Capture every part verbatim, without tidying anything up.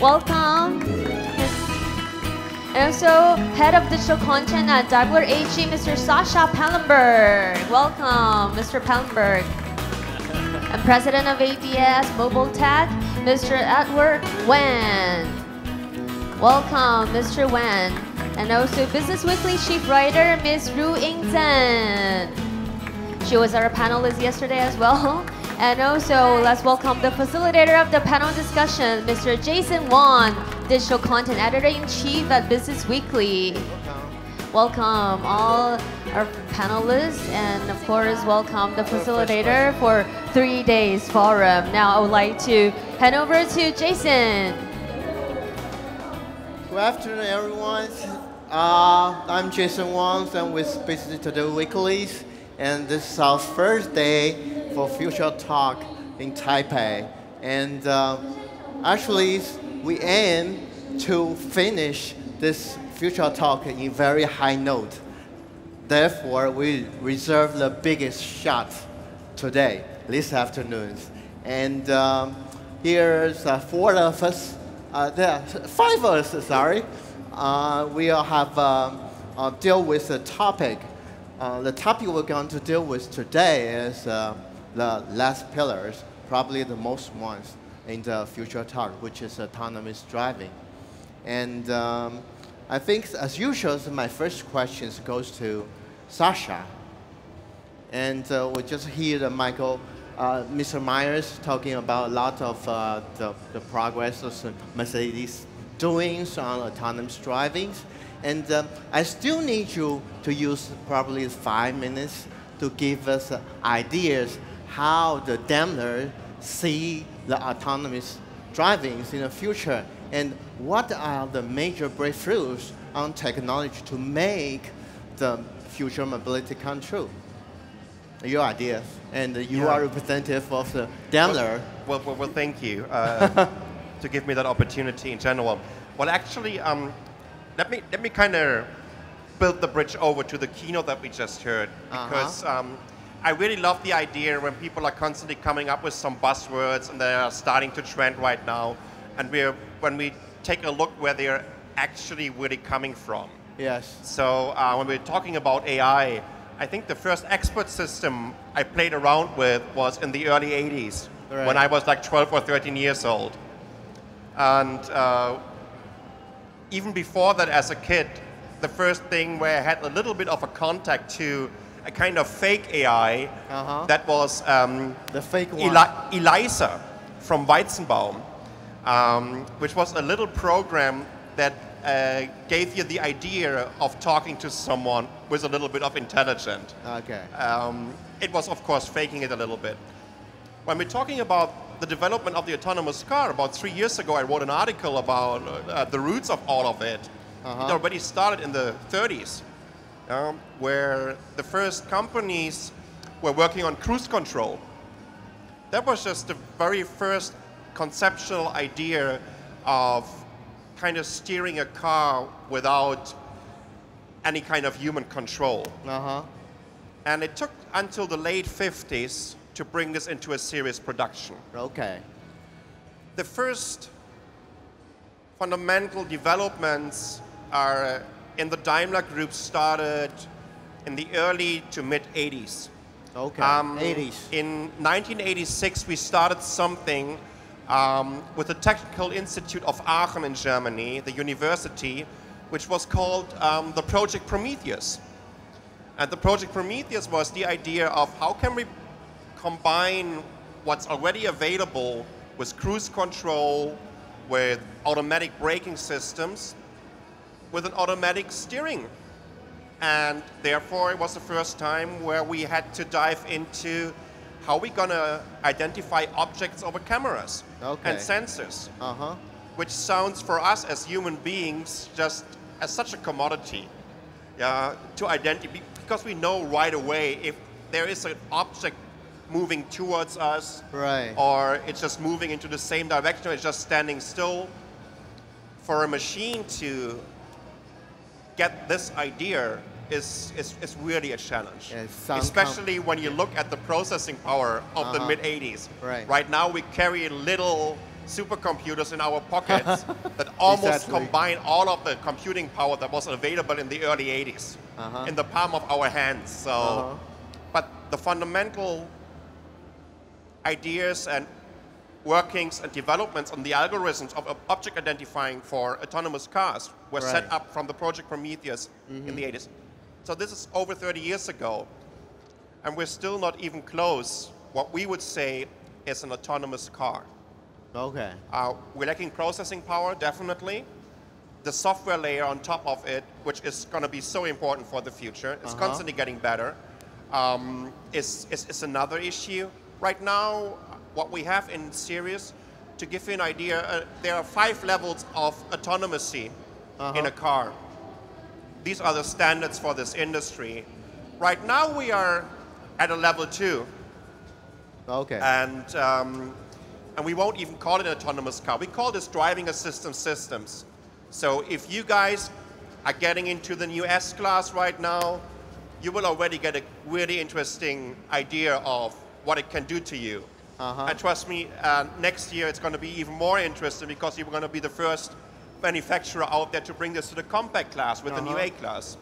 Welcome. And also, Head of Digital Content at Daimler A G, Mister Sasha Pallenberg. Welcome, Mister Pallenberg. And President of A D S Mobile Tech, Mister Edward Wen. Welcome, Mister Wen. And also, Business Weekly Chief Writer, Miz Ru Yingzhen. She was our panelist yesterday as well. And also, let's welcome the facilitator of the panel discussion, Mister Jason Won, Digital Content Editor-in-Chief at Business Weekly. Welcome. Welcome all our panelists, and of course, welcome the facilitator for three days forum. Now, I would like to hand over to Jason. Good afternoon, everyone. Uh, I'm Jason Wang, I'm with Business Today Weeklies, and this is our first day for Future Talk in Taipei. And uh, actually, we aim to finish this Future Talk in very high note. Therefore, we reserve the biggest shot today, this afternoon. And um, here's uh, four of us, uh, there are five of us, sorry. Uh, we all have uh, uh, deal with the topic. Uh, the topic we're going to deal with today is uh, the last pillars, probably the most ones in the Future Talk, which is autonomous driving. And um, I think, as usual, my first question goes to Sasha. And uh, we just hear the Michael, uh, Mister Myers talking about a lot of uh, the, the progress of Mercedes doing on autonomous driving. And um, I still need you to use probably five minutes to give us uh, ideas how the Daimler see the autonomous driving in the future, and what are the major breakthroughs on technology to make the future mobility come true. Your ideas, and you yeah. are representative of the Daimler. Well, well, well thank you uh, to give me that opportunity in general. Well, actually, um, let me let me kind of build the bridge over to the keynote that we just heard, because uh-huh. um, I really love the idea when people are constantly coming up with some buzzwords and they are starting to trend right now, and we're when we take a look where they're actually really coming from. Yes. So uh, when we're talking about A I, I think the first expert system I played around with was in the early eighties, right. when I was like twelve or thirteen years old. And uh, even before that, as a kid, the first thing where I had a little bit of a contact to a kind of fake A I, uh-huh. that was um, the fake one. Eli Eliza from Weizenbaum, um, which was a little program that uh, gave you the idea of talking to someone with a little bit of intelligence. Okay. Um, it was, of course, faking it a little bit. When we're talking about the development of the autonomous car, about three years ago, I wrote an article about uh, the roots of all of it. Uh-huh. It already started in the thirties. Um, where the first companies were working on cruise control. That was just the very first conceptual idea of kind of steering a car without any kind of human control. Uh-huh. And it took until the late fifties to bring this into a serious production. Okay. The first fundamental developments are in the Daimler Group started in the early to mid eighties. Okay, um, eighties. In nineteen eighty-six, we started something um, with the Technical Institute of Aachen in Germany, the university, which was called um, the Project Prometheus. And the Project Prometheus was the idea of how can we combine what's already available with cruise control, with automatic braking systems, with an automatic steering. And therefore, it was the first time where we had to dive into how we're going to identify objects over cameras okay. and sensors, uh-huh. which sounds for us as human beings just as such a commodity uh, to identify, because we know right away if there is an object moving towards us, right. or it's just moving into the same direction, or it's just standing still. For a machine to get this idea is, is, is really a challenge. Yeah, especially when you look at the processing power of uh-huh. the mid eighties. Right. Right now we carry little supercomputers in our pockets that almost Exactly. combine all of the computing power that was available in the early eighties Uh-huh. in the palm of our hands. So, Uh-huh. but the fundamental ideas and workings and developments on the algorithms of of object identifying for autonomous cars were set Right. up from the project Prometheus in the eighties. So this is over thirty years ago, and we're still not even close what we would say is an autonomous car. Okay. Uh, we're lacking processing power, definitely. The software layer on top of it, which is going to be so important for the future, it's Uh-huh. constantly getting better, um, is, is, is another issue. Right now, what we have in series, to give you an idea, uh, there are five levels of autonomacy Uh-huh. in a car. These are the standards for this industry. Right now, we are at a level two. Okay. And, um, and we won't even call it an autonomous car. We call this driving assistance systems. So if you guys are getting into the new S-Class right now, you will already get a really interesting idea of what it can do to you. Uh-huh. And trust me, uh, next year it's going to be even more interesting because you're going to be the first manufacturer out there to bring this to the compact class with the new Uh-huh. A-Class.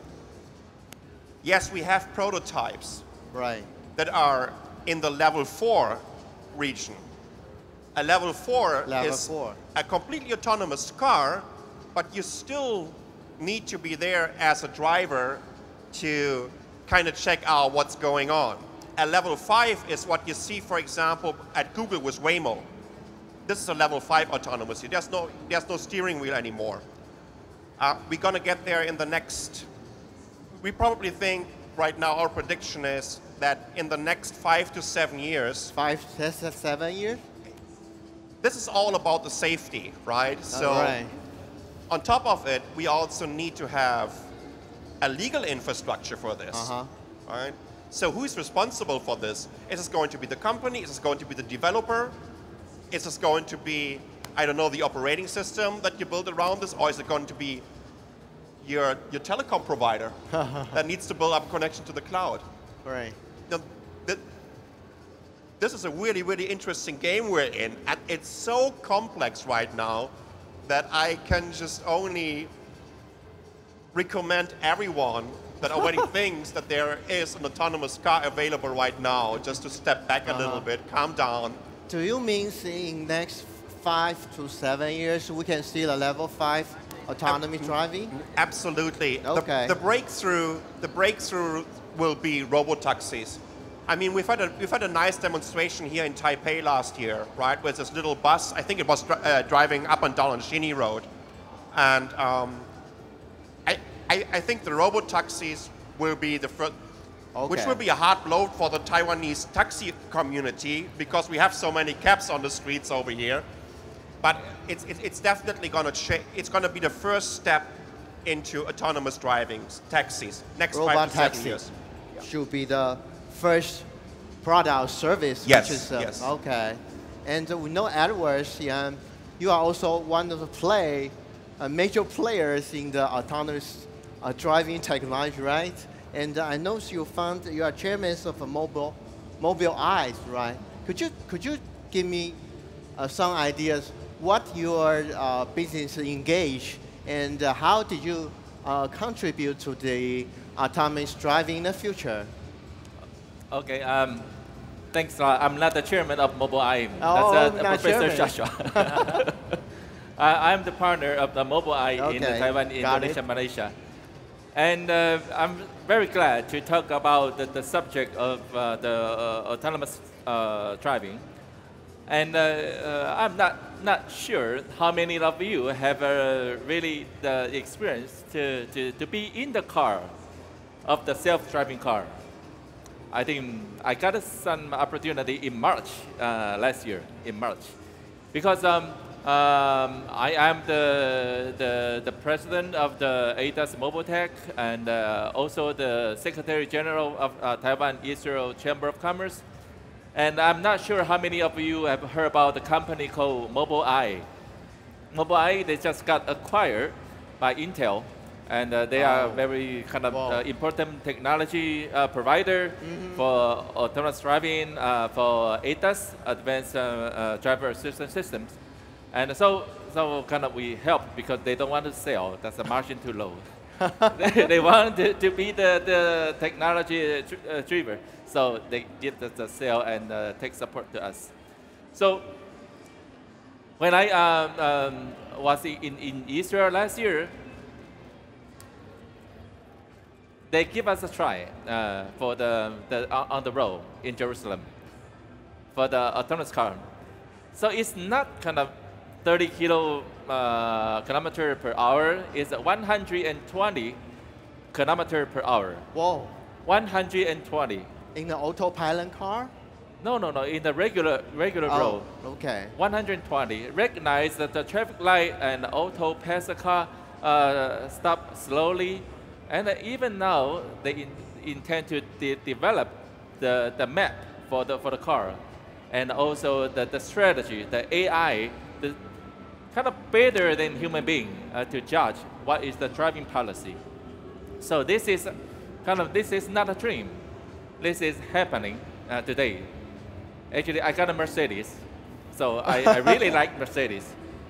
Yes, we have prototypes Right. that are in the level four region. A level four Level is four. a completely autonomous car, but you still need to be there as a driver to kind of check out what's going on. A level five is what you see, for example, at Google with Waymo. This is a level five autonomous. There's no, there's no steering wheel anymore. Uh, we're going to get there in the next, we probably think right now our prediction is that in the next five to seven years, Five, six, seven years? this is all about the safety, right? So Right. on top of it, we also need to have a legal infrastructure for this, Uh-huh. right? So who is responsible for this? Is this going to be the company? Is this going to be the developer? Is this going to be, I don't know, the operating system that you build around this? Or is it going to be your, your telecom provider that needs to build up a connection to the cloud? Right. Now, th- this is a really, really interesting game we're in, and it's so complex right now that I can just only recommend everyone that already thinks that there is an autonomous car available right now just to step back a little Uh-huh. bit, calm down. Do you mean in next five to seven years we can see the level five autonomy driving? Absolutely. The- Okay. The, breakthrough, the breakthrough will be robotaxis. I mean, we've had a we've had a nice demonstration here in Taipei last year, right? With this little bus. I think it was dri- uh, driving up and down on Shini Road, and um, I, I I think the robotaxis will be the first. Which Okay. will be a hard blow for the Taiwanese taxi community because we have so many cabs on the streets over here. But it's, it's, it's definitely going to change. It's going to be the first step into autonomous driving, taxis, next Robot five to seven taxi years. should be the first product or service. Yes, Which is, uh, yes. Okay. And uh, we know Edwards, um, you are also one of the play, uh, major players in the autonomous uh, driving technology, right? And uh, I know you found you are chairman of a mobile, mobile eyes, right? Could you could you give me uh, some ideas what your uh, business engage and uh, how did you uh, contribute to the autonomous driving in the future? Okay, um, thanks. Uh, I'm not the chairman of Mobile Eye. Oh, That's uh, not Professor chairman. Joshua. I, I'm the partner of the Mobile Eye in Okay, Taiwan, got Indonesia, it. Malaysia. And uh, I'm very glad to talk about the, the subject of uh, the uh, autonomous uh, driving. And uh, uh, I'm not, not sure how many of you have uh, really the experience to, to, to be in the car of the self-driving car. I think I got some opportunity in March uh, last year, in March. Because um, um, I am the, the, the president of the A D A S Mobile Tech and uh, also the Secretary General of uh, Taiwan Israel Chamber of Commerce. And I'm not sure how many of you have heard about the company called Mobile Eye. Mobile Eye, they just got acquired by Intel. And uh, they are Oh. very kind of Wow. uh, important technology uh, provider Mm-hmm. for autonomous driving, uh, for A D A S, Advanced uh, uh, Driver Assistance Systems. And so, so kind of we help because they don't want to sell. That's the margin too low. they, they want to, to be the, the technology uh, driver. So they give the, the sale and uh, take support to us. So when I um, um, was in, in Israel last year, they give us a try uh, for the, the on the road in Jerusalem for the autonomous car. So it's not kind of thirty kilo uh, kilometer per hour. It's one hundred twenty kilometer per hour. Whoa. one hundred twenty. In the autopilot car? No, no, no. In the regular regular Oh, road. okay. one hundred twenty. Recognize that the traffic light and auto pass the car uh, stop slowly. And uh, even now, they in, intend to de develop the, the map for the, for the car. And also the, the strategy, the A I, the kind of better than human being uh, to judge what is the driving policy. So this is kind of, this is not a dream. This is happening uh, today. Actually, I got a Mercedes. So I, I really like Mercedes.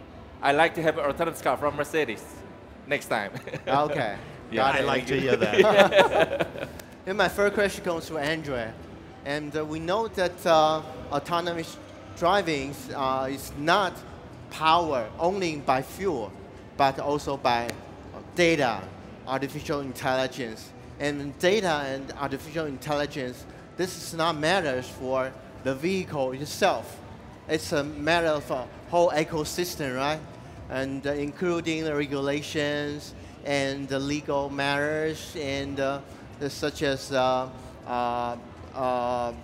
I like to have an autonomous car from Mercedes next time. Okay. Yeah, Got I it. like to hear that. And my first question goes to Andre. And uh, we know that uh, autonomous driving uh, is not powered only by fuel, but also by data, artificial intelligence. And data and artificial intelligence, this is not matters for the vehicle itself. It's a matter of a whole ecosystem, right? And uh, including the regulations and the legal matters, and uh, such as uh, uh, uh,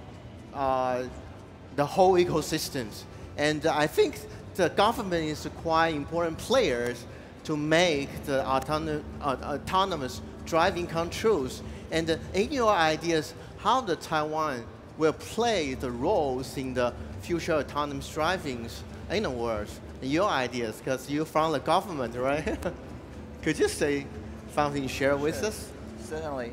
uh, the whole ecosystems. And I think the government is quite important players to make the autonom uh, autonomous driving controls. And uh, in your ideas, how the Taiwan will play the roles in the future autonomous driving in the world? Your ideas, because you're from the government, right? Could you say something, share with Sure. us? Certainly.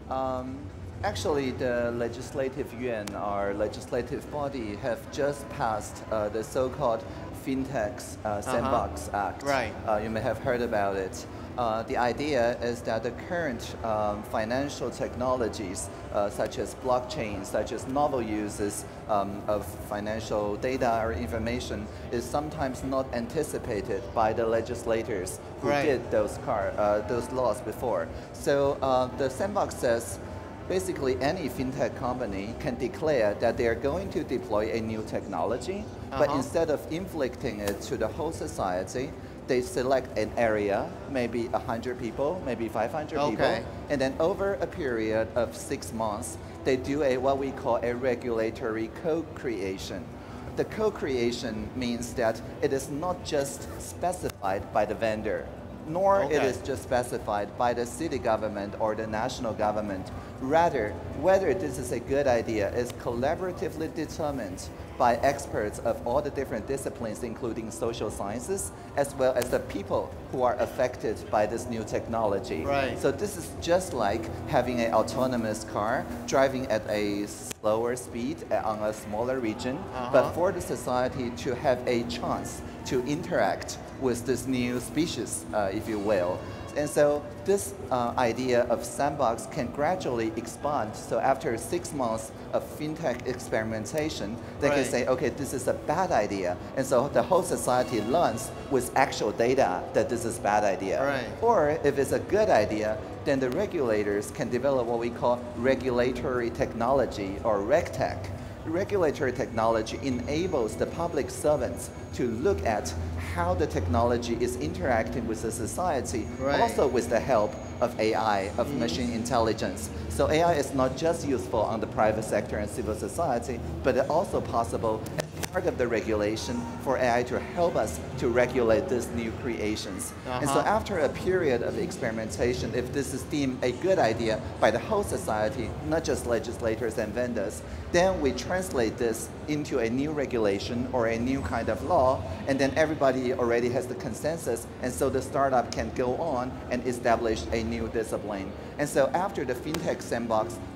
Um, actually, the Legislative Yuan, our legislative body, have just passed uh, the so-called FinTech uh, Sandbox Uh-huh. Act. Right. Uh, you may have heard about it. Uh, the idea is that the current um, financial technologies, uh, such as blockchain, such as novel uses um, of financial data or information, is sometimes not anticipated by the legislators who Right. did those car, uh, those laws before. So uh, the sandbox says, basically any fintech company can declare that they are going to deploy a new technology, but Uh-huh. instead of inflicting it to the whole society, they select an area, maybe one hundred people, maybe five hundred Okay. people, and then over a period of six months, they do a what we call a regulatory co-creation. The co-creation means that it is not just specified by the vendor, nor it Okay. is just specified by the city government or the national government. Rather, whether this is a good idea is collaboratively determined by experts of all the different disciplines, including social sciences, as well as the people who are affected by this new technology. Right. So this is just like having an autonomous car driving at a slower speed on a smaller region, Uh-huh. but for the society to have a chance to interact with this new species, uh, if you will. And so this uh, idea of sandbox can gradually expand. So after six months of fintech experimentation, they Right. can say, okay, this is a bad idea. And so the whole society learns with actual data that this is a bad idea. Right. Or if it's a good idea, then the regulators can develop what we call regulatory technology, or RegTech. Regulatory technology enables the public servants to look at how the technology is interacting with the society, Right. also with the help of A I, of machine intelligence. So A I is not just useful on the private sector and civil society, but it's also possible as part of the regulation for A I to help us to regulate these new creations. And so Uh-huh. after a period of experimentation, if this is deemed a good idea by the whole society, not just legislators and vendors, then we translate this into a new regulation or a new kind of law, and then everybody already has the consensus, and so the startup can go on and establish a new discipline. And so after the fintech sandbox,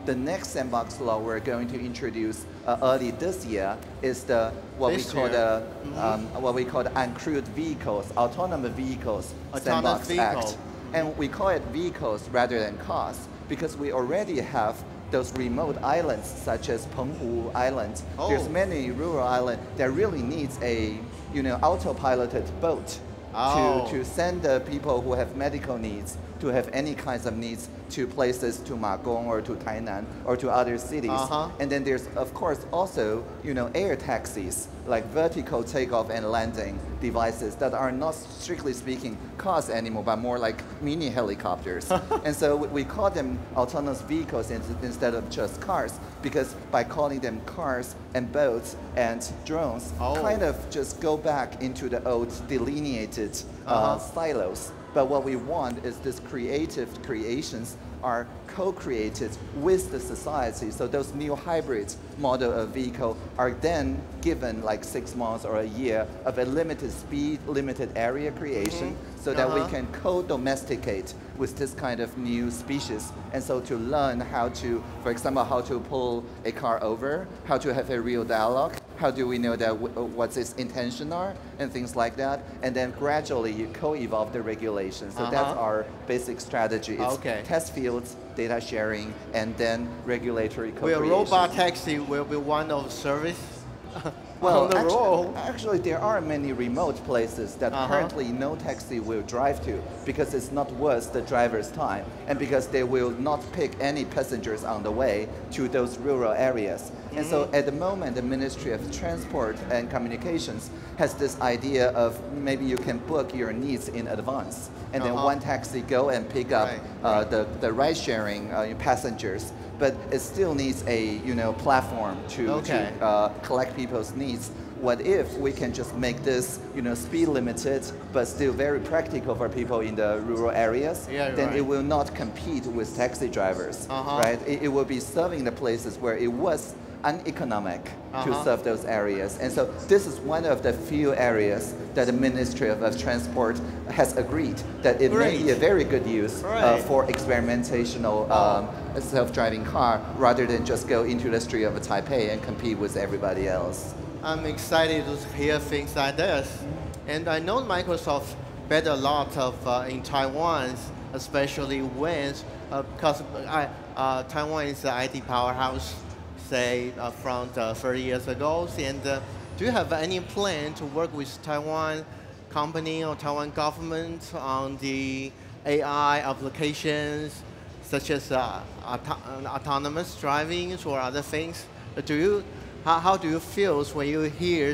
The next sandbox law we're going to introduce uh, early this year is the what This we call year. the Mhm. um, what we call the uncrewed vehicles, autonomous vehicles Autonomous sandbox vehicle. act, and we call it vehicles rather than cars because we already have those remote islands such as Penghu Island. Oh. There's many rural islands that really needs a you know autopiloted boat Oh. to, to send the people who have medical needs, to have any kinds of needs to places to Ma Gong or to Tainan or to other cities. Uh-huh. And then there's of course also you know air taxis like vertical takeoff and landing devices that are not strictly speaking cars anymore, but more like mini helicopters. And so we- we call them autonomous vehicles in- instead of just cars because by calling them cars and boats and drones, Oh. kind of just go back into the old delineated uh, Uh-huh. silos. But what we want is this creative creations are co-created with the society. So those new hybrid model of vehicle are then given like six months or a year of a limited speed, limited area creation, so that we Uh-huh. can co-domesticate with this kind of new species. And so to learn how to, for example, how to pull a car over, how to have a real dialogue, how do we know that w what its intention are, and things like that, and then gradually you co-evolve the regulations. So that's Uh-huh. our basic strategy. It's Okay. test fields, data sharing, and then regulatory Will co-creation. robot taxi will be one of service Well, on the actu- road? actually, there are many remote places that Uh-huh. currently no taxi will drive to because it's not worth the driver's time and because they will not pick any passengers on the way to those rural areas. And so Mm-hmm. at the moment, the Ministry of Transport and Communications has this idea of maybe you can book your needs in advance. And then Uh-huh. one taxi go and pick up Right, uh, the, the ride-sharing uh, passengers. But it still needs a you know platform to, Okay. to uh, collect people's needs. What if we can just make this, you know, speed limited, but still very practical for people in the rural areas? Yeah, then right. it will not compete with taxi drivers, Uh-huh. right? It, it will be serving the places where it was uneconomic to Uh-huh. serve those areas. And so this is one of the few areas that the Ministry of, of Transport has agreed that it may be a Great. very good use uh, Right. for experimentational um, self-driving car rather than just go into the street of Taipei and compete with everybody else. I'm excited to hear things like this. And I know Microsoft bet a lot of uh, in Taiwan, especially when, because I uh, Taiwan is the I T powerhouse, say, uh, from uh, thirty years ago. And uh, do you have any plan to work with Taiwan company or Taiwan government on the A I applications, such as uh, auto autonomous driving or other things? Do you, how, how do you feel when you hear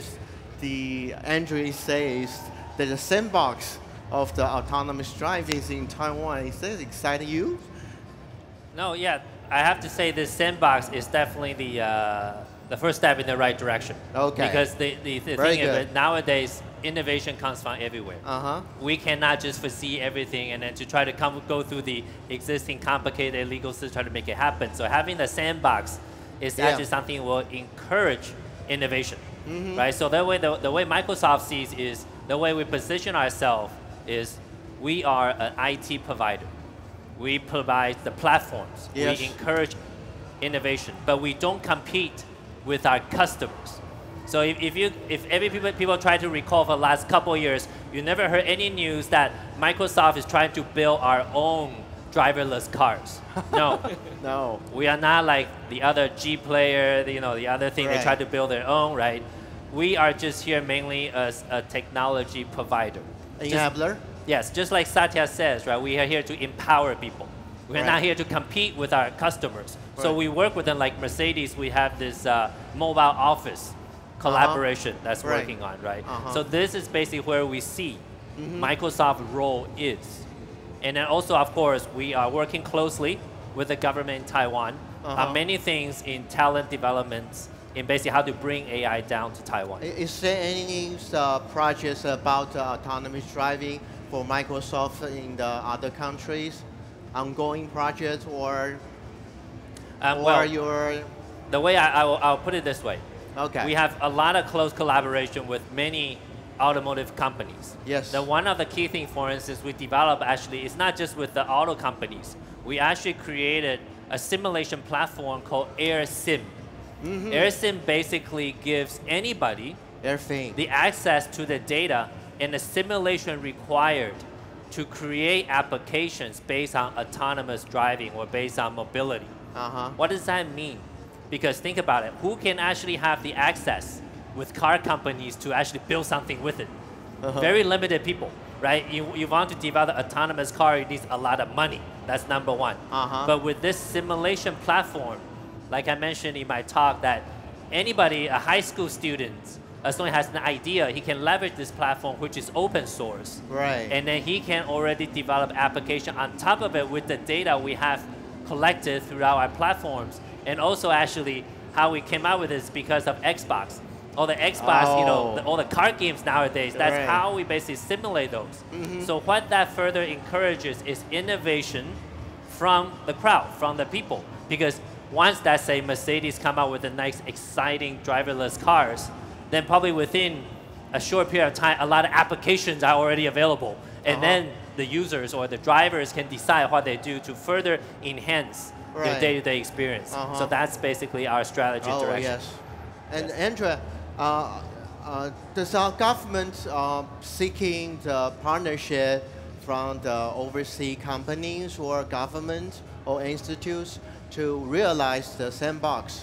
the Andrew says that the sandbox of the autonomous driving is in Taiwan? Is that exciting you? No, yeah, I have to say this sandbox is definitely the uh, the first step in the right direction. Okay. Because the, the, the Very thing is good. that nowadays, innovation comes from everywhere. Uh-huh. We cannot just foresee everything and then to try to come go through the existing complicated legal system to try to make it happen. So having the sandbox is Yeah. actually something that will encourage innovation, right? So that way, the, the way Microsoft sees is the way we position ourselves is we are an I T provider. We provide the platforms. Yes. We encourage innovation, but we don't compete with our customers. So if, if you if every people people try to recall for the last couple of years, you never heard any news that Microsoft is trying to build our own driverless cars. No. No. We are not like the other G player, the, you know, the other thing they Right. try to build their own, right? We are just here mainly as a technology provider. Just- Enabler? yes, just like Satya says, right? We are here to empower people. We're Right. not here to compete with our customers. So Right. we work with them like Mercedes. We have this uh, mobile office collaboration that's Right. working on, right? Uh-huh. So this is basically where we see Microsoft's role is. And then also, of course, we are working closely with the government in Taiwan Uh-huh. on many things in talent development, in basically how to bring A I down to Taiwan. I- Is there any uh, projects about uh, autonomous driving for Microsoft in the other countries? Ongoing projects or, Um, or well, your, the way I, I will, I'll put it this way. okay. We have a lot of close collaboration with many automotive companies. Yes. The one of the key things, for instance, we developed actually, it's not just with the auto companies. We actually created a simulation platform called AirSim. Mm-hmm. AirSim basically gives anybody Everything. the access to the data and the simulation required to create applications based on autonomous driving or based on mobility. Uh-huh. What does that mean? Because think about it, who can actually have the access with car companies to actually build something with it? Uh-huh. Very limited people, right? You, you want to develop an autonomous car, it needs a lot of money. That's number one. Uh-huh. But with this simulation platform, like I mentioned in my talk, that anybody, a high school student, as long as he has an idea, he can leverage this platform, which is open source. Right. And then he can already develop application on top of it with the data we have collected throughout our platforms. And also actually how we came out with this because of Xbox. All the Xbox, oh. you know, the, all the card games nowadays, that's right. how we basically simulate those. Mm-hmm. So what that further encourages is innovation from the crowd, from the people. Because once, let's say, Mercedes come out with a nice, exciting driverless cars, then probably within a short period of time, a lot of applications are already available. And uh-huh. then the users or the drivers can decide what they do to further enhance right. their day-to-day experience. Uh-huh. So that's basically our strategy oh, direction. Yes. And Yes. Andrea, uh, uh, does our government uh, seeking the partnership from the overseas companies or government or institutes to realize the sandbox?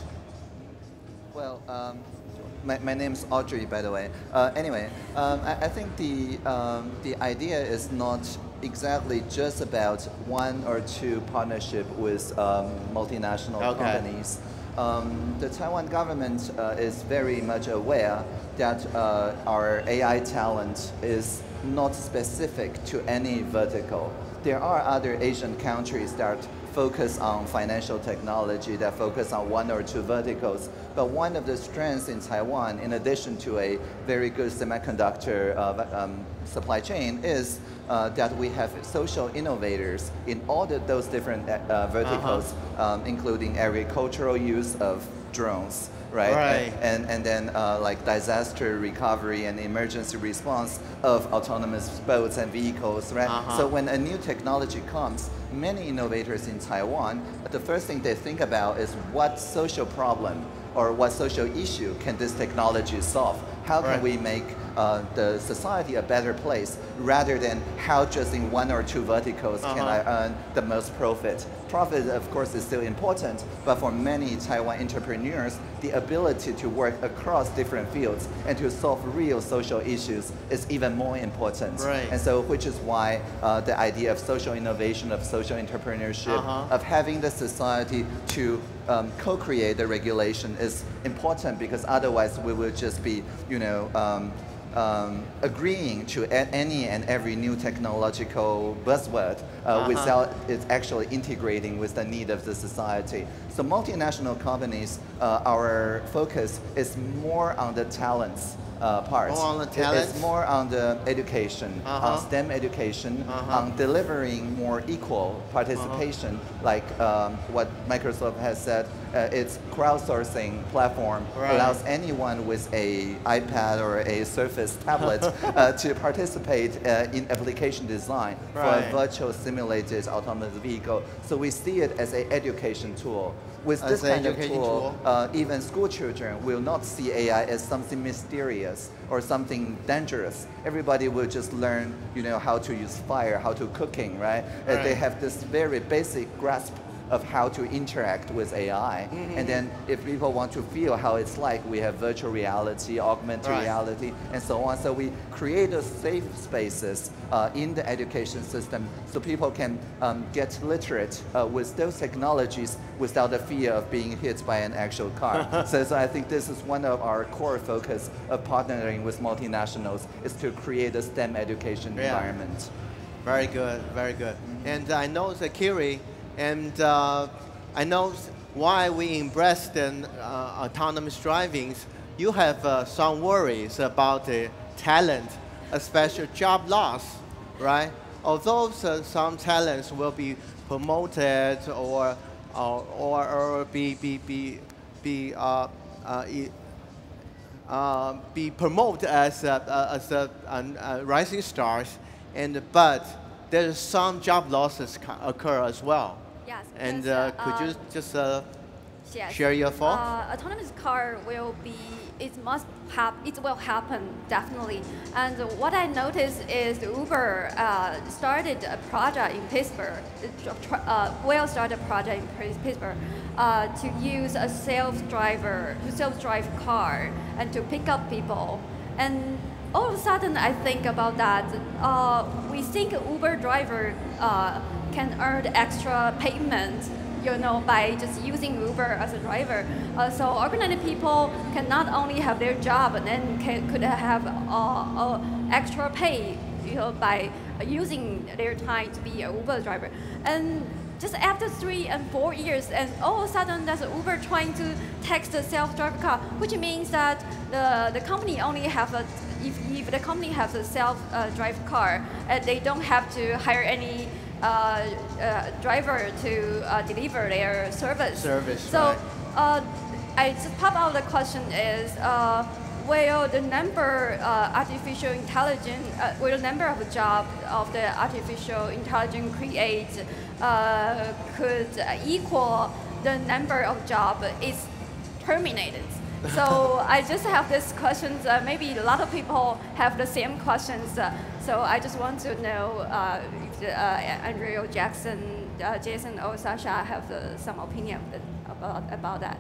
Well, um, my, my name's Audrey, by the way. Uh, anyway, um, I, I think the, um, the idea is not exactly just about one or two partnership with um, multinational okay. companies. Um, the Taiwan government uh, is very much aware that uh, our A I talent is not specific to any vertical. There are other Asian countries that focus on financial technology, that focus on one or two verticals. But one of the strengths in Taiwan, in addition to a very good semiconductor uh, um, supply chain, is uh, that we have social innovators in all the, those different uh, verticals, uh-huh. um, including agricultural use of drones. Right, right. And, and, and then uh, like disaster recovery and emergency response of autonomous boats and vehicles, right? Uh-huh. So when a new technology comes, many innovators in Taiwan, the first thing they think about is what social problem or what social issue can this technology solve? How can right. we make uh, the society a better place rather than how just in one or two verticals uh-huh. can I earn the most profit? Profit, of course, is still important, but for many Taiwan entrepreneurs, the ability to work across different fields and to solve real social issues is even more important. Right. And so, which is why uh, the idea of social innovation, of social entrepreneurship, uh-huh. of having the society to um, co-create the regulation is important, because otherwise we will just be, you know, um, Um, agreeing to a any and every new technological buzzword uh, uh-huh. without it actually integrating with the need of the society. So multinational companies, uh, our focus is more on the talents uh, part. More on the talents? It's more on the education, uh-huh. on STEM education, uh-huh. on delivering more equal participation, uh-huh. like um, what Microsoft has said. Uh, its crowdsourcing platform right. allows anyone with a iPad or a Surface tablet uh, to participate uh, in application design right. for a virtual simulated autonomous vehicle. So we see it as an education tool. With As this an kind of education tool, tool. uh, even school children will not see A I as something mysterious or something dangerous. Everybody will just learn, you know, how to use fire, how to cooking, right? right. Uh, they have this very basic grasp of how to interact with A I. Mm-hmm. And then if people want to feel how it's like, we have virtual reality, augmented right. reality, and so on. So we create those safe spaces uh, in the education system so people can um, get literate uh, with those technologies without the fear of being hit by an actual car. so, so I think this is one of our core focus of partnering with multinationals, is to create a STEM education yeah. environment. Very good, very good. Mm-hmm. And I know Zakiri, and uh, I know why we embrace the uh, autonomous driving. You have uh, some worries about the talent, especially job loss, right? Although uh, some talents will be promoted or or, or, or be be be be uh, uh, uh, be promoted as a, as a, a rising stars, and but there's some job losses occur as well. Yes. And because, uh, could you just uh, yes. share your thought? Uh, autonomous car will be, it must hap it will happen, definitely. And what I noticed is Uber uh, started a project in Pittsburgh, uh, will start a project in Pittsburgh uh, to use a self-driver, self-drive car and to pick up people. And all of a sudden I think about that. Uh, we think Uber driver uh, can earn extra payment, you know, by just using Uber as a driver. Uh, so ordinary people can not only have their job and then can, could have uh, uh, extra pay, you know, by using their time to be an Uber driver. And just after three and four years, and all of a sudden there's Uber trying to tax the self-driving car, which means that the, the company only have a, if, if the company has a self-drive car, uh, they don't have to hire any Uh, uh, driver to uh, deliver their service. Service, so, right. uh, I just pop out the question is, uh, will the number uh, artificial intelligence, uh, will the number of jobs of the artificial intelligence create uh, could equal the number of jobs is terminated? So I just have these questions. Uh, maybe a lot of people have the same questions. Uh, so I just want to know uh, if uh, Andrew, Jackson, uh, Jason, or Sasha have uh, some opinion about about that.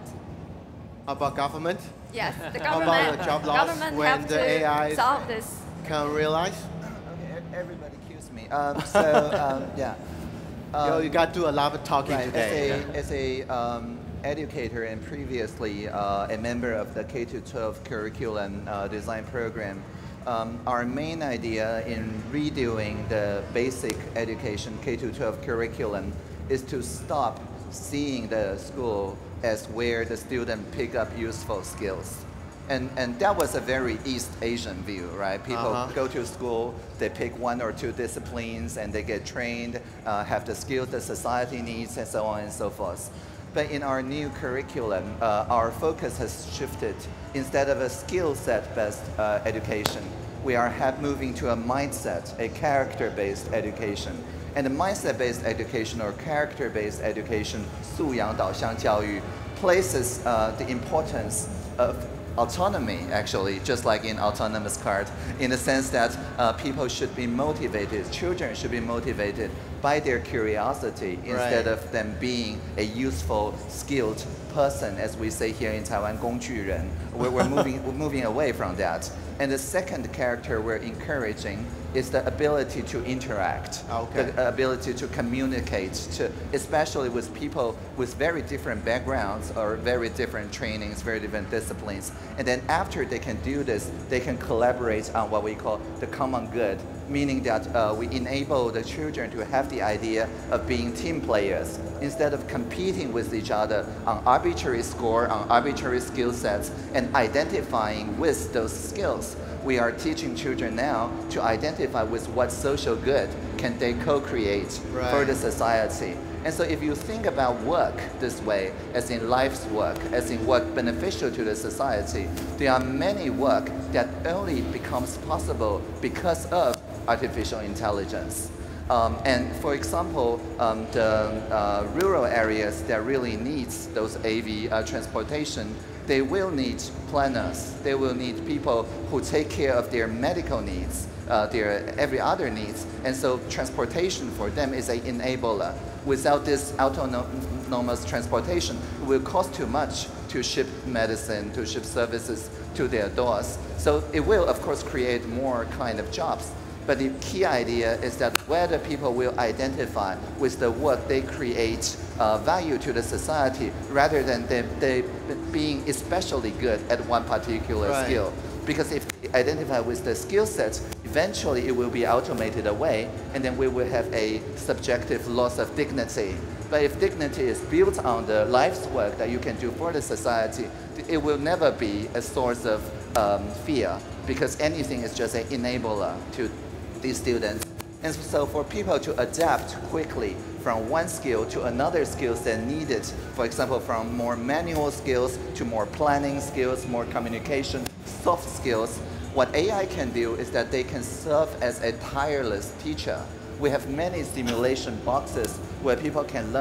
About government? Yes, the How government. about the job loss government when have the to A I solve this. can realize? Okay, everybody cues me. Um, so, um, yeah. Um, Yo, you got to do a lot of talking right, today. As a, as a um, educator and previously uh, a member of the K through twelve curriculum uh, design program, um, our main idea in redoing the basic education K through twelve curriculum is to stop seeing the school as where the student pick up useful skills. And, and that was a very East Asian view, right? People Uh-huh. go to school, they pick one or two disciplines, and they get trained, uh, have the skills that society needs, and so on and so forth. But in our new curriculum, uh, our focus has shifted. Instead of a skill set-based uh, education, we are have moving to a mindset, a character-based education. And a mindset-based education or character-based education, 素养导向教育, places uh, the importance of autonomy, actually, just like in autonomous cars, in the sense that uh, people should be motivated, children should be motivated by their curiosity instead Right. of them being a useful, skilled person, as we say here in Taiwan, 工具人. We're, we're, moving, we're moving away from that. And the second character we're encouraging is the ability to interact, Okay. the ability to communicate, to, especially with people with very different backgrounds or very different trainings, very different disciplines. And then after they can do this, they can collaborate on what we call the common good, meaning that uh, we enable the children to have the idea of being team players instead of competing with each other on arbitrary score, on arbitrary skill sets, and identifying with those skills. We are teaching children now to identify with what social good can they co-create Right. for the society. And so if you think about work this way, as in life's work, as in work beneficial to the society, there are many work that only becomes possible because of artificial intelligence. Um, and for example, um, the uh, rural areas that really needs those A V uh, transportation, they will need planners. They will need people who take care of their medical needs, uh, their every other needs. And so transportation for them is an enabler. Without this autonomous transportation, it will cost too much to ship medicine, to ship services to their doors. So it will, of course, create more kind of jobs. But the key idea is that whether people will identify with the work they create uh, value to the society rather than they, they being especially good at one particular Right. skill. Because if they identify with the skill sets, eventually it will be automated away, and then we will have a subjective loss of dignity. But if dignity is built on the life's work that you can do for the society, it will never be a source of um, fear, because anything is just an enabler to these students. And so for people to adapt quickly from one skill to another skills that needed, for example, from more manual skills to more planning skills, more communication, soft skills, what A I can do is that they can serve as a tireless teacher. We have many simulation boxes where people can learn how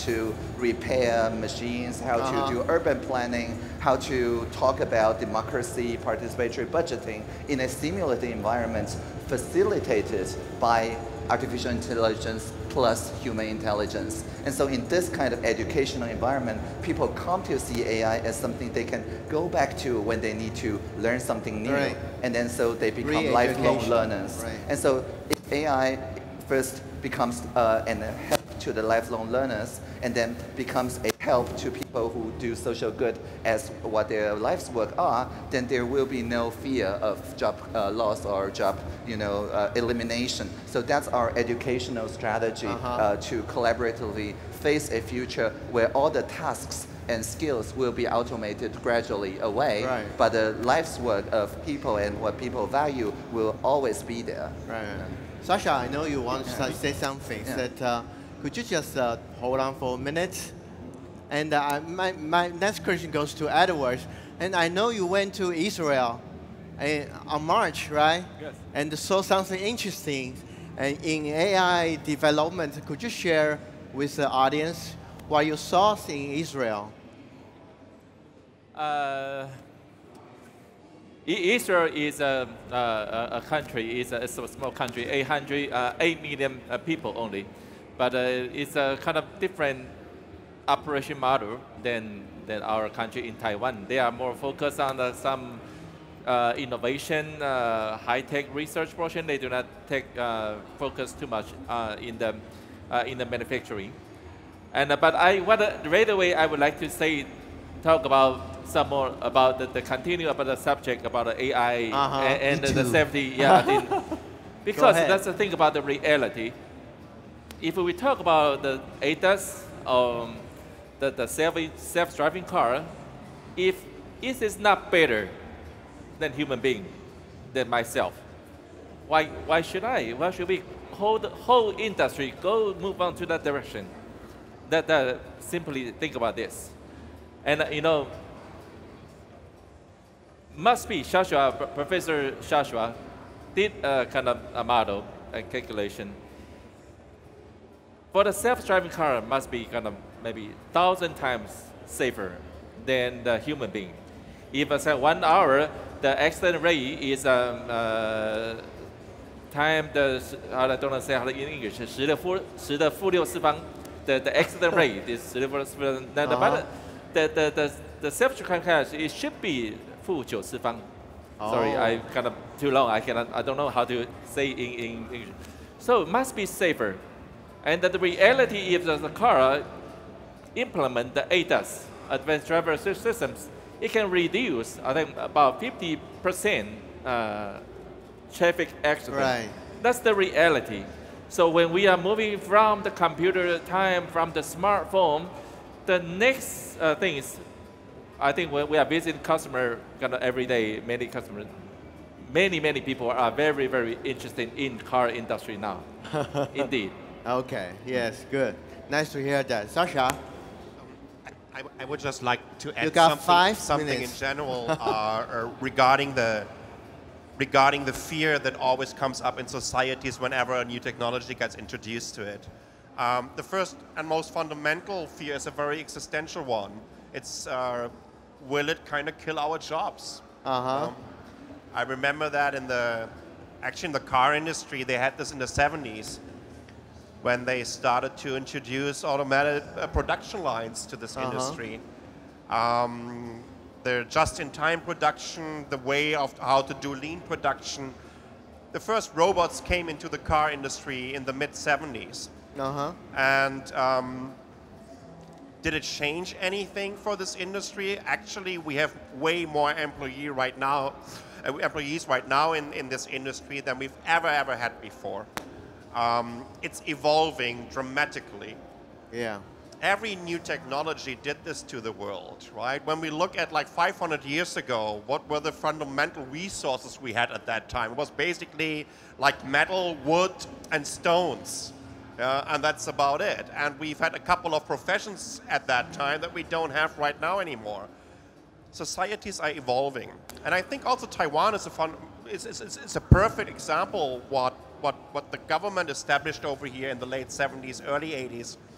to repair machines, how Uh-huh. to do urban planning, how to talk about democracy, participatory budgeting in a simulated environment facilitated by artificial intelligence plus human intelligence. And so in this kind of educational environment, people come to see A I as something they can go back to when they need to learn something new. Right. And then so they become Re-education. lifelong learners. Right. And so if A I first becomes uh, an help to the lifelong learners, and then becomes a help to people who do social good as what their life's work are, then there will be no fear of job uh, loss or job, you know, uh, elimination. So that's our educational strategy Uh-huh. uh, to collaboratively face a future where all the tasks and skills will be automated gradually away, Right. but the life's work of people and what people value will always be there. Right. Sasha, I know you want to Yeah. say something. Yeah. That uh, could you just uh, hold on for a minute? And uh, my, my next question goes to Edward. And I know you went to Israel uh, on March, right? Yes. And saw something interesting uh, in A I development. Could you share with the audience what you saw in Israel? Uh, I- Israel is a, a, a country, is a, it's a small country, eight hundred, uh, eight million uh, people only. But uh, it's a kind of different operation model than, than our country in Taiwan. They are more focused on uh, some uh, innovation, uh, high-tech research portion. They do not take uh, focus too much uh, in, the, uh, in the manufacturing. And, uh, but I, what, uh, right away I would like to say, talk about some more about the, the continue about the subject about the A I Uh-huh, and, and me the, the too. safety. Yeah, I think, because ahead. that's the thing about the reality. If we talk about the A D A S, um, the, the self, self-driving car, if it is not better than human being, than myself, why, why should I? Why should we whole, the whole industry go move on to that direction? That, that simply think about this. And uh, you know, must be Shashua, P- Professor Shashua did a kind of a model and calculation. For the self-driving car must be kind of maybe thousand times safer than the human being. If I say one hour, the accident rate is um, uh, time the I don't know say how in English, 十的负十的负六次方 the the accident rate is 十的负六次方 the, Uh-huh. the, the, the, the self-driving car it should be 负九次方. Sorry, Oh. I kind of too long. I cannot. I don't know how to say in, in English. So it must be safer. And that the reality is that the car implement the A D A S, Advanced Driver Assist Systems, it can reduce, I think, about fifty percent uh, traffic accident. Right. That's the reality. So when we are moving from the computer time, from the smartphone, the next uh, thing is, I think when we are visiting customer kind of every day, many customers, many, many people are very, very interested in car industry now. Indeed. Okay, yes, good. Nice to hear that. Sasha? I, I would just like to add You got something, five something in minutes. general uh, uh, regarding the regarding the fear that always comes up in societies whenever a new technology gets introduced to it. Um, the first and most fundamental fear is a very existential one. It's uh, will it kind of kill our jobs? Uh-huh. Um, I remember that in the actually in the car industry they had this in the seventies. When they started to introduce automated uh, production lines to this Uh-huh. industry. Um, the just-in-time production, the way of how to do lean production. The first robots came into the car industry in the mid seventies. Uh-huh. And um, did it change anything for this industry? Actually, we have way more employee right now, uh, employees right now in, in this industry than we've ever, ever had before. Um, it's evolving dramatically. Yeah. Every new technology did this to the world, right? When we look at like five hundred years ago, what were the fundamental resources we had at that time? It was basically like metal, wood, and stones. Uh, and that's about it. And we've had a couple of professions at that time that we don't have right now anymore. Societies are evolving. And I think also Taiwan is a, fun, is, is, is, is a perfect example what What, what the government established over here in the late seventies, early eighties.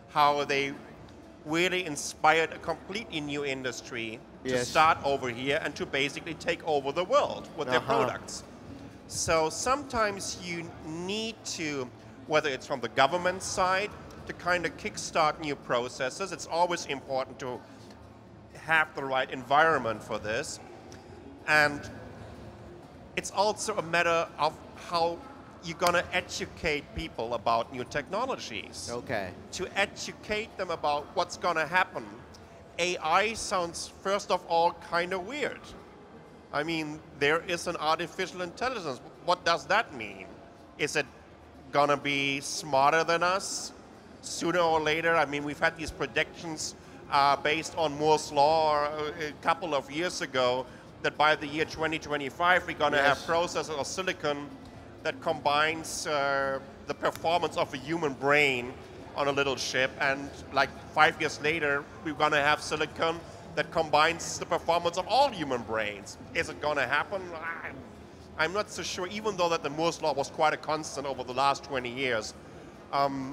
how they really inspired a completely new industry to Yes. start over here and to basically take over the world with their Uh-huh. products. So sometimes you need to, whether it's from the government side, to kind of kickstart new processes. It's always important to have the right environment for this. And it's also a matter of how you're going to educate people about new technologies. Okay. To educate them about what's going to happen. A I sounds, first of all, kind of weird. I mean, there is an artificial intelligence. What does that mean? Is it going to be smarter than us sooner or later? I mean, we've had these predictions uh, based on Moore's Law a couple of years ago that by the year twenty twenty-five, we're going to Yes. have processors or silicon that combines uh, the performance of a human brain on a little chip, and like five years later, we're going to have silicon that combines the performance of all human brains. Is it going to happen? I'm, I'm not so sure, even though that the Moore's Law was quite a constant over the last twenty years. Um,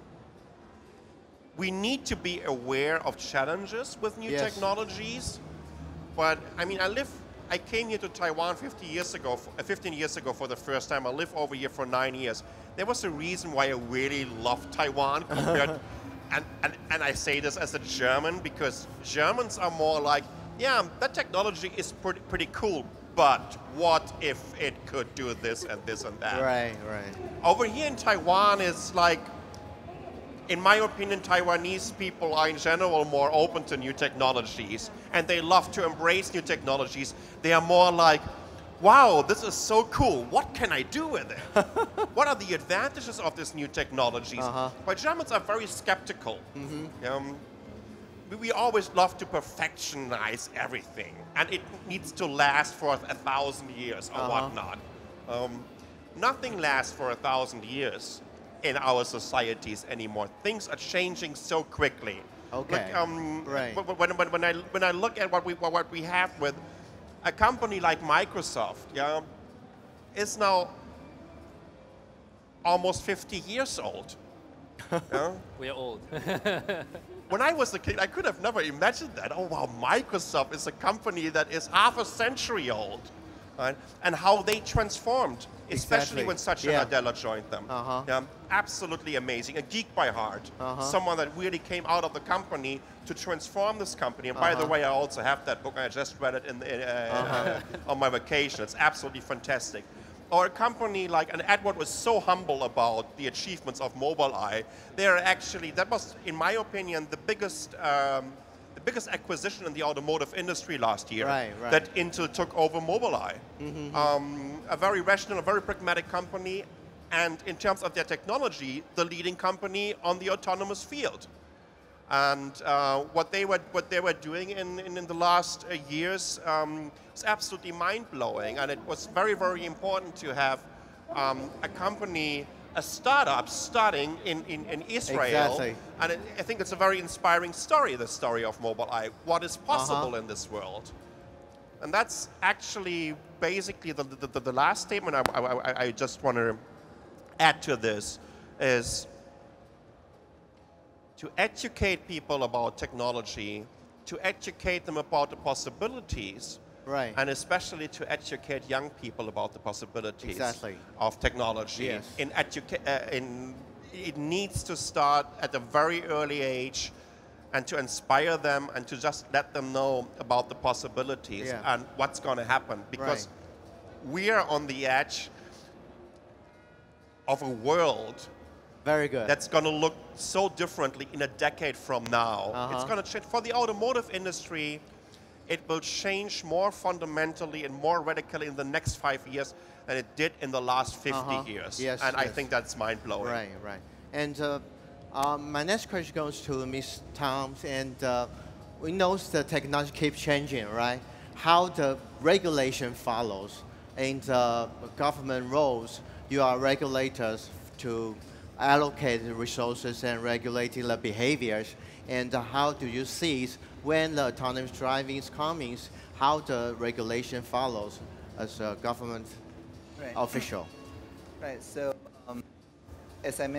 we need to be aware of challenges with new Yes. technologies, but I mean, I live, I came here to Taiwan fifty years ago, uh, fifteen years ago for the first time. I lived over here for nine years. There was a reason why I really loved Taiwan compared, and, and, and I say this as a German because Germans are more like, yeah, that technology is pretty, pretty cool, but what if it could do this and this and that? Right, right. Over here in Taiwan, it's like, in my opinion, Taiwanese people are in general more open to new technologies, and they love to embrace new technologies. They are more like, wow, this is so cool. What can I do with it? What are the advantages of this new technologies? Uh-huh. But Germans are very skeptical. Mm-hmm. Um, we, we always love to perfectionize everything, and it needs to last for a thousand years or Uh-huh. whatnot. Um, nothing lasts for a thousand years in our societies anymore. Things are changing so quickly. Okay. Like, um, Right. when, when, when, I, when I look at what we, what we have with a company like Microsoft, yeah, is now almost fifty years old. Yeah? We are old. When I was a kid, I could have never imagined that. Oh wow, Microsoft is a company that is half a century old. Right? And how they transformed, especially Exactly. when Satya Yeah. Nadella joined them. Uh-huh. Yeah, absolutely amazing. A geek by heart. Uh-huh. Someone that really came out of the company to transform this company. And by the Uh-huh. way, I also have that book. I just read it in, in, uh, uh, on my vacation. It's absolutely fantastic. Or a company like, and Edward was so humble about the achievements of Mobileye. They're actually, that was, in my opinion, the biggest um, the biggest acquisition in the automotive industry last year. Right, right. That Intel took over Mobileye. Mm-hmm. Um, a very rational, a very pragmatic company, and in terms of their technology, the leading company on the autonomous field. And uh, what they were what they were doing in, in, in the last uh, years um, was absolutely mind-blowing, and it was very, very important to have um, a company, a startup starting in, in, in Israel. Exactly. And it, I think it's a very inspiring story, the story of Mobileye, what is possible Uh-huh. in this world. And that's actually basically the, the, the, the last statement I, I, I just want to add to this is to educate people about technology, to educate them about the possibilities, Right. and especially to educate young people about the possibilities Exactly. of technology. Yes. In educa- uh, in, it needs to start at a very early age and to inspire them and to just let them know about the possibilities Yeah. and what's going to happen. Because Right. we are on the edge of a world Very good. that's going to look so differently in a decade from now. Uh-huh. It's going to change. For the automotive industry, it will change more fundamentally and more radically in the next five years than it did in the last fifty Uh-huh. years. Yes, and I yes. think that's mind-blowing. Right, right. And uh, um, my next question goes to Miz Toms, and uh, we know the technology keeps changing, right? How the regulation follows, and uh, government roles, you are regulators to allocate the resources and regulating the behaviors, and uh, how do you see when the autonomous driving is coming, how the regulation follows as a government Right. official? Right. So, um, as I mentioned.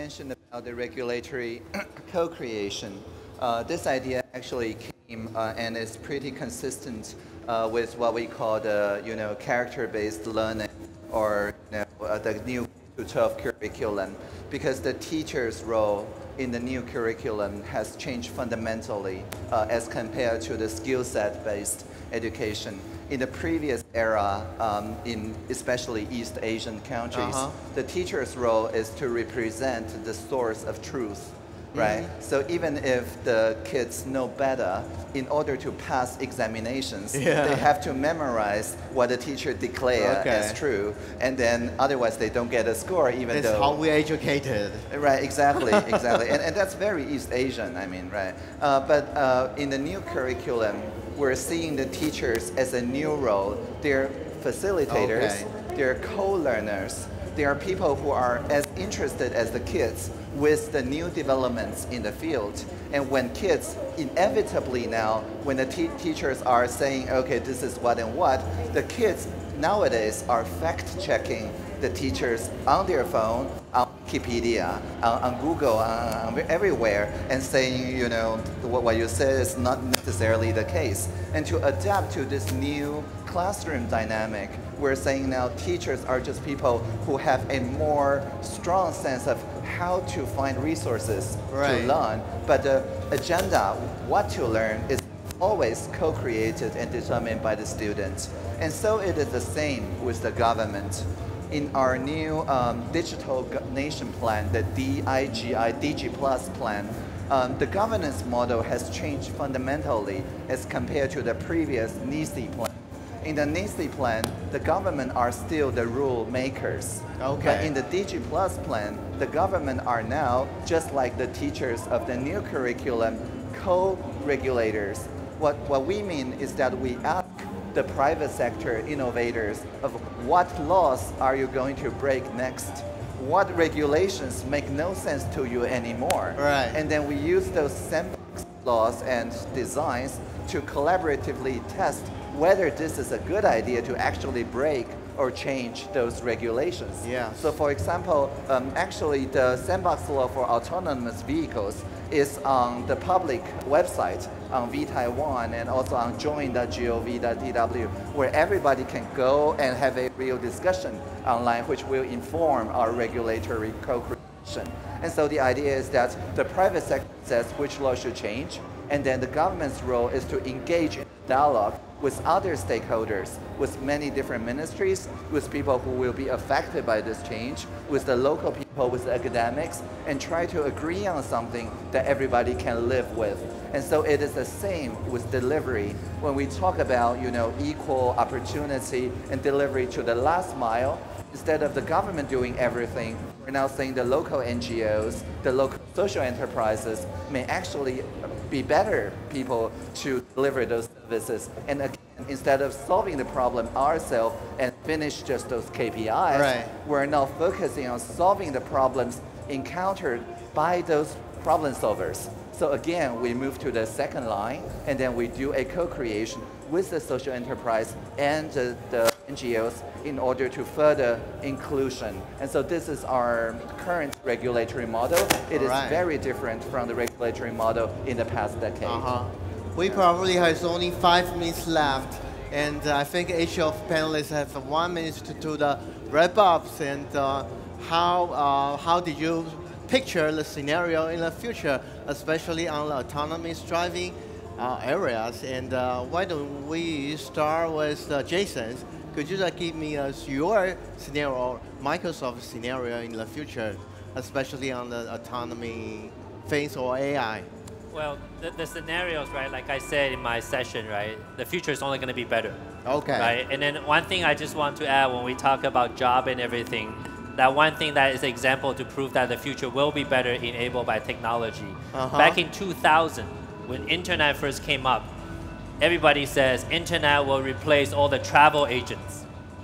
about the regulatory co-creation, uh, this idea actually came uh, and is pretty consistent uh, with what we call the you know character-based learning, or you know, uh, the new K through twelve curriculum, because the teacher's role in the new curriculum has changed fundamentally uh, as compared to the skill set based education. In the previous era, um, in especially East Asian countries, uh-huh. the teacher's role is to represent the source of truth, right? Mm-hmm. So even if the kids know better, in order to pass examinations, yeah. they have to memorize what the teacher declared okay. as true, and then otherwise they don't get a score, even it's though... It's how we're educated. Right, exactly, exactly. And, and that's very East Asian, I mean, right? Uh, but uh, in the new curriculum, we're seeing the teachers as a new role. They're facilitators, okay. they're co-learners, they are people who are as interested as the kids with the new developments in the field. And when kids, inevitably now, when the te teachers are saying, okay, this is what and what, the kids nowadays are fact-checking the teachers on their phone, on Wikipedia, on, on Google, on, on everywhere, and saying, you know, what, what you said is not necessarily the case. And to adapt to this new classroom dynamic, we're saying now teachers are just people who have a more strong sense of how to find resources right. to learn, but the agenda, what to learn, is always co-created and determined by the students. And so it is the same with the government. In our new um, digital nation plan, the D I G I, D G plus plan, um, the governance model has changed fundamentally as compared to the previous N I C I plan. In the N I C I plan, the government are still the rule makers. Okay. But in the D G plus plan, the government are now, just like the teachers of the new curriculum, co-regulators. What, what we mean is that we ask the private sector innovators of what laws are you going to break next? What regulations make no sense to you anymore? Right. And then we use those sandbox laws and designs to collaboratively test whether this is a good idea to actually break or change those regulations. Yeah. So for example, um, actually the sandbox law for autonomous vehicles is on the public website on V Taiwan and also on join dot gov dot D W, where everybody can go and have a real discussion online, which will inform our regulatory co-creation. And so the idea is that the private sector says which law should change, and then the government's role is to engage in dialogue with other stakeholders, with many different ministries, with people who will be affected by this change, with the local people, with the academics, and try to agree on something that everybody can live with. And so it is the same with delivery. When we talk about, you know, equal opportunity and delivery to the last mile, instead of the government doing everything, we're now saying the local N G Os, the local social enterprises may actually be better people to deliver those services. And again, instead of solving the problem ourselves and finish just those K P Is, right. we're now focusing on solving the problems encountered by those problem solvers. So again, we move to the second line, and then we do a co-creation with the social enterprise and the, the N G Os in order to further inclusion. And so this is our current regulatory model. It is right. very different from the regulatory model in the past decade. Uh-huh. We probably have only five minutes left, and uh, I think each of panelists has one minute to do the wrap-ups. And uh, how, uh, how did you picture the scenario in the future, especially on the autonomous driving uh, areas? And uh, why don't we start with uh, Jason? Could you uh, give me uh, your scenario, Microsoft scenario in the future, especially on the autonomy phase or A I? Well, the, the scenarios, right, like I said in my session, right, the future is only going to be better. Okay. Right? And then one thing I just want to add when we talk about job and everything, that one thing that is an example to prove that the future will be better enabled by technology. Uh-huh. Back in two thousand, when internet first came up, everybody says internet will replace all the travel agents.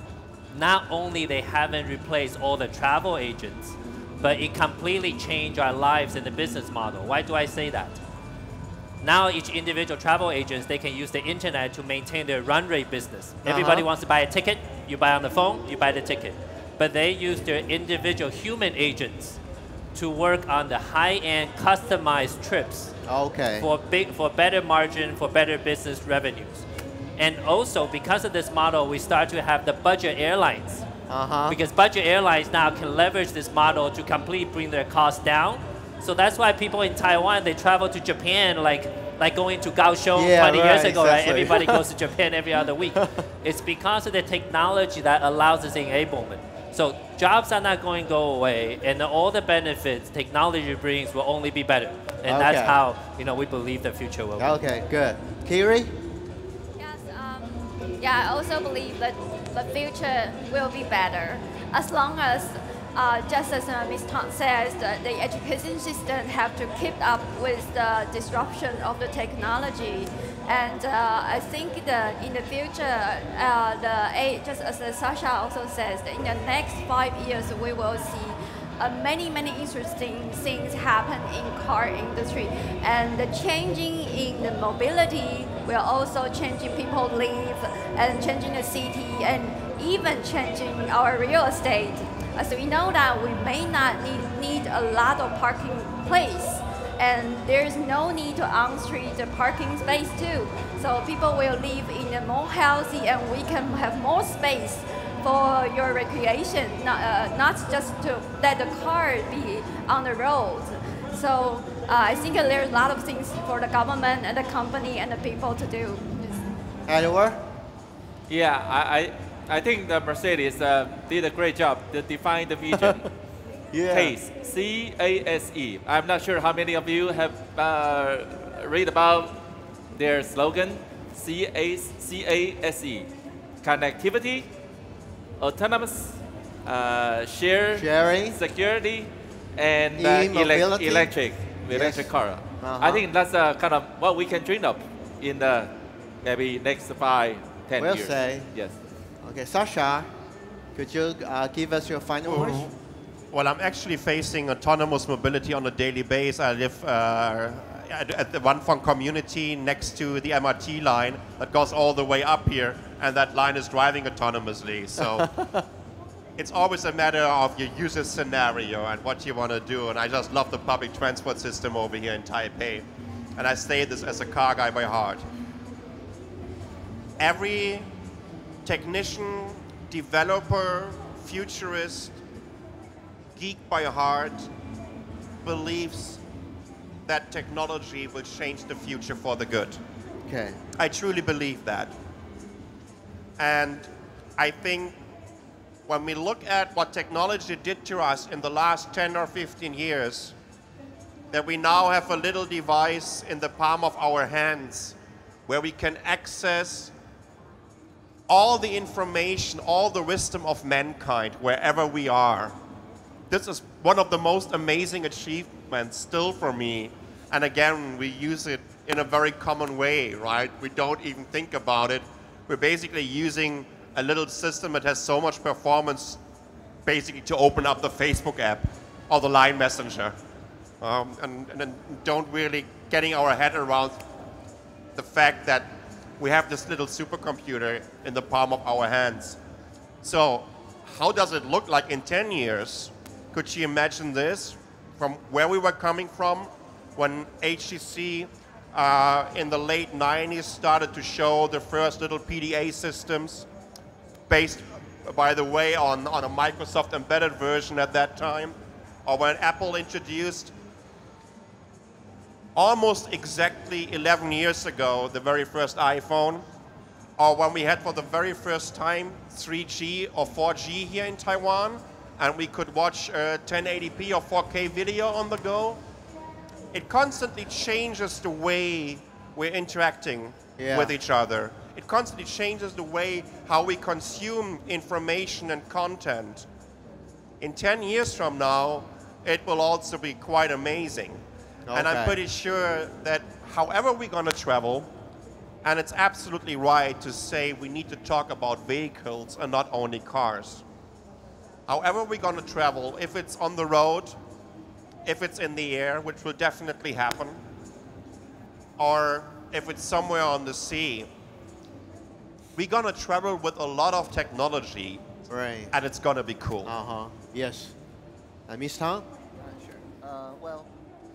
Not only they haven't replaced all the travel agents, but it completely changed our lives in the business model. Why do I say that? Now each individual travel agents, they can use the internet to maintain their run rate business. Uh-huh. Everybody wants to buy a ticket, you buy on the phone, you buy the ticket. But they use their individual human agents to work on the high-end customized trips Okay. for big, for better margin, for better business revenues. And also, because of this model, we start to have the budget airlines. Uh-huh. Because budget airlines now can leverage this model to completely bring their costs down. So that's why people in Taiwan, they travel to Japan like like going to Kaohsiung Yeah, twenty years right, ago, right? exactly. Everybody goes to Japan every other week. It's because of the technology that allows this enablement. So jobs are not going to go away, and all the benefits technology brings will only be better. And that's Okay. how, you know, we believe the future will be. Okay, good. Kiri? Yes, um, yeah, I also believe that the future will be better as long as, uh, just as uh, Miz Tong says, the, the education system have to keep up with the disruption of the technology. And uh, I think that in the future, uh, the a, just as uh, Sasha also says, that in the next five years we will see uh, many, many interesting things happen in car industry. And the changing in the mobility will also changing people live and changing the city and even changing our real estate. As we know that we may not need, need a lot of parking place, and there's no need to on-street the parking space too. So people will live in a more healthy, and we can have more space for your recreation, not, uh, not just to let the car be on the road. So uh, I think there's a lot of things for the government and the company and the people to do. Edward? Yeah, I, I, I think the Mercedes uh, did a great job to define the vision. Yeah. CASE, C A S E. I'm not sure how many of you have uh, read about their slogan, C A S E. Connectivity, autonomous, uh, share, Sharing. security, and uh, elec E-mobility. electric, electric Yes. car. Uh-huh. I think that's uh, kind of what we can dream of in the maybe next five, ten Well years. said. Yes. Okay, Sasha, could you uh, give us your final words? Well, I'm actually facing autonomous mobility on a daily basis. I live uh, at, at the Wanfang community next to the M R T line that goes all the way up here, and that line is driving autonomously. So it's always a matter of your user scenario and what you want to do. And I just love the public transport system over here in Taipei. And I say this as a car guy by heart. Every technician, developer, futurist, geek by heart believes that technology will change the future for the good. Okay. I truly believe that. And I think when we look at what technology did to us in the last ten or fifteen years, that we now have a little device in the palm of our hands where we can access all the information, all the wisdom of mankind wherever we are. This is one of the most amazing achievements still for me. And again, we use it in a very common way, right? We don't even think about it. We're basically using a little system that has so much performance basically to open up the Facebook app or the Line Messenger. Um, and, and then don't really getting our head around the fact that we have this little supercomputer in the palm of our hands. So how does it look like in ten years? Could you imagine this from where we were coming from when H T C uh, in the late nineties started to show the first little P D A systems based, by the way, on, on a Microsoft embedded version at that time, or when Apple introduced almost exactly eleven years ago the very first iPhone, or when we had for the very first time three G or four G here in Taiwan, and we could watch uh, ten eighty p or four K video on the go. It constantly changes the way we're interacting Yeah. with each other. It constantly changes the way how we consume information and content. In ten years from now, it will also be quite amazing. And I'm Okay. pretty sure that however we're going to travel, and it's absolutely right to say we need to talk about vehicles and not only cars. However we're going to travel, if it's on the road, if it's in the air, which will definitely happen, or if it's somewhere on the sea, we're going to travel with a lot of technology, Right. and it's going to be cool. Uh-huh. Yes. Uh, Miss Tong? well,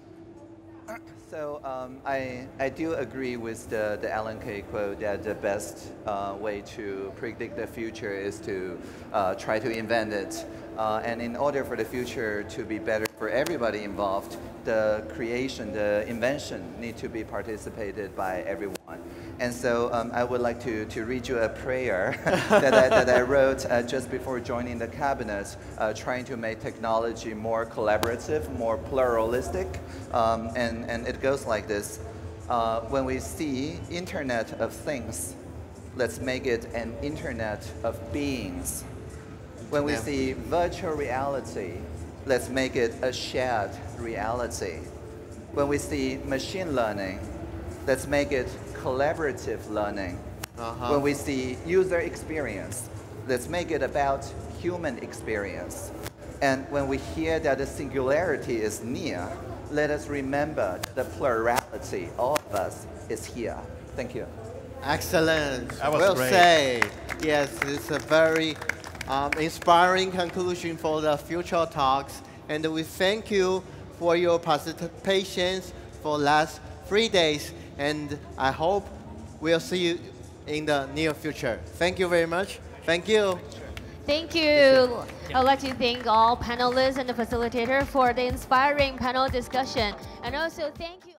so um, I, I do agree with the, the Alan Kay quote that the best uh, way to predict the future is to uh, try to invent it. Uh, and in order for the future to be better for everybody involved, the creation, the invention need to be participated by everyone. And so um, I would like to, to read you a prayer that, I, that I wrote uh, just before joining the cabinet, uh, trying to make technology more collaborative, more pluralistic. Um, and, and it goes like this. Uh, when we see Internet of Things, let's make it an Internet of Beings. When we Yeah. see virtual reality, let's make it a shared reality. When we see machine learning, let's make it collaborative learning. Uh-huh. When we see user experience, let's make it about human experience. And when we hear that the singularity is near, let us remember the plurality, all of us, is here. Thank you. Excellent. That was well great. said. Yes, it's a very um, inspiring conclusion for the future talks. And we thank you for your participation for last three days. And I hope we'll see you in the near future. Thank you very much. Thank you. Thank you. I'd like to thank all panelists and the facilitator for the inspiring panel discussion. And also thank you.